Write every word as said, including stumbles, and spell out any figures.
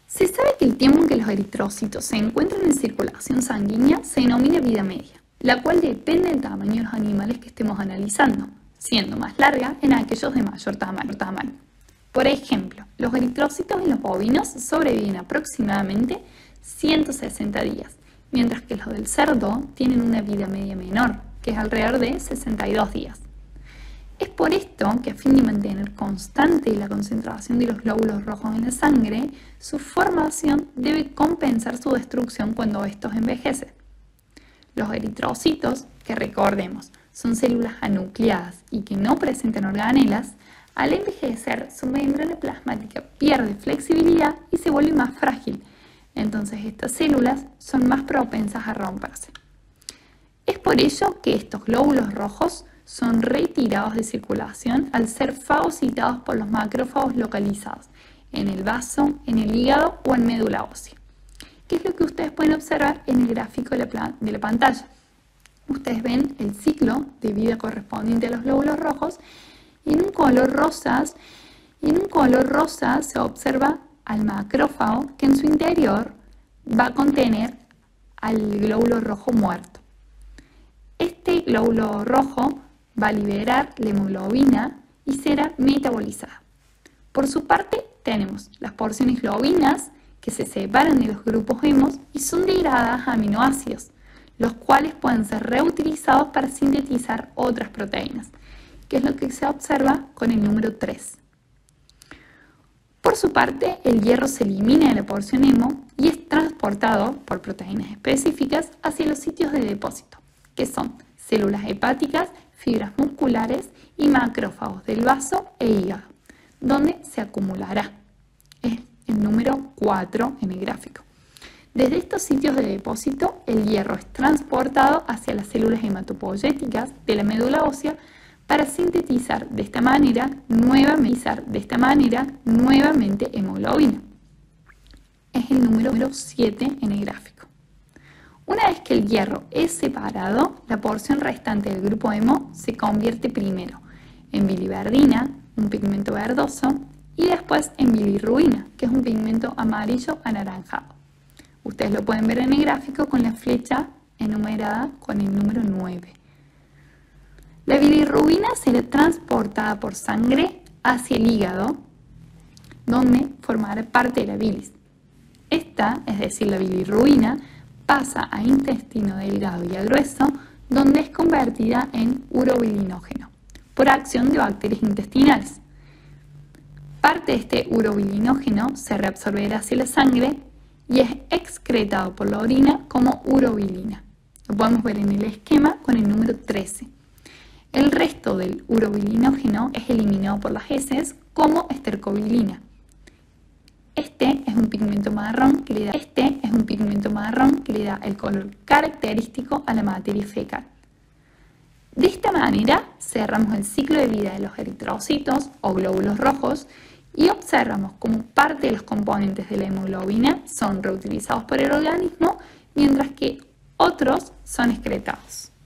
Se sabe que el tiempo en que los eritrocitos se encuentran en circulación sanguínea se denomina vida media, la cual depende del tamaño de los animales que estemos analizando, siendo más larga en aquellos de mayor tamaño. Por ejemplo, los eritrocitos en los bovinos sobreviven aproximadamente ciento sesenta días, mientras que los del cerdo tienen una vida media menor, que es alrededor de sesenta y dos días. Es por esto que a fin de mantener constante la concentración de los glóbulos rojos en la sangre, su formación debe compensar su destrucción cuando estos envejecen. Los eritrocitos, que recordemos, son células anucleadas y que no presentan organelas, al envejecer su membrana plasmática pierde flexibilidad y se vuelve más frágil, entonces estas células son más propensas a romperse. Es por ello que estos glóbulos rojos son retirados de circulación al ser fagocitados por los macrófagos localizados en el vaso, en el hígado o en médula ósea, que es lo que ustedes pueden observar en el gráfico de la, de la pantalla. Ustedes ven el ciclo de vida correspondiente a los glóbulos rojos y en un color rosas, y en un color rosa se observa al macrófago que en su interior va a contener al glóbulo rojo muerto. Este glóbulo rojo va a liberar la hemoglobina y será metabolizada. Por su parte, tenemos las porciones globinas que se separan de los grupos hemos y son degradadas a aminoácidos, los cuales pueden ser reutilizados para sintetizar otras proteínas, que es lo que se observa con el número tres. Por su parte, el hierro se elimina de la porción hemo y es transportado por proteínas específicas hacia los sitios de depósito, que son células hepáticas, fibras musculares y macrófagos del vaso e hígado, donde se acumulará. Es el número cuatro en el gráfico. Desde estos sitios de depósito, el hierro es transportado hacia las células hematopoyéticas de la médula ósea para sintetizar de esta manera, nuevamente, de esta manera, nuevamente hemoglobina. Es el número siete en el gráfico. Una vez que el hierro es separado, la porción restante del grupo hemo se convierte primero en biliverdina, un pigmento verdoso, y después en bilirrubina, que es un pigmento amarillo anaranjado. Ustedes lo pueden ver en el gráfico con la flecha enumerada con el número nueve. La bilirrubina será transportada por sangre hacia el hígado, donde formará parte de la bilis. Esta, es decir, la bilirrubina, pasa a intestino delgado y a grueso, donde es convertida en urobilinógeno por acción de bacterias intestinales. Parte de este urobilinógeno se reabsorberá hacia la sangre y es excretado por la orina como urobilina. Lo podemos ver en el esquema con el número trece. El resto del urobilinógeno es eliminado por las heces como estercobilina. Este es un pigmento marrón que le da, este es un pigmento marrón que le da el color característico a la materia fecal. De esta manera cerramos el ciclo de vida de los eritrocitos o glóbulos rojos y observamos cómo parte de los componentes de la hemoglobina son reutilizados por el organismo, mientras que otros son excretados.